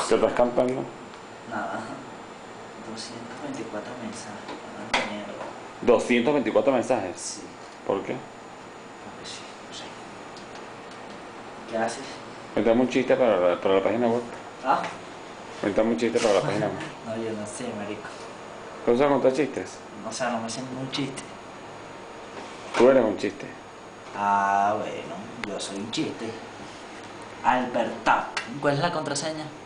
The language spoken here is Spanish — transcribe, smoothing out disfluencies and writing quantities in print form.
¿Qué estás cantando? Nada. 224 mensajes. Una mierda. 224 mensajes. Sí, ¿Por qué? porque sí, no sé. ¿Qué haces? Cuéntame un chiste para la página web. Ah, Cuéntame un chiste para la página web. no, yo no sé, marico. ¿Tú sabes contar chistes? O sea, no me sé ningún chiste. Tú eres un chiste. Ah, bueno, yo soy un chiste. Albertac. ¿Cuál es la contraseña?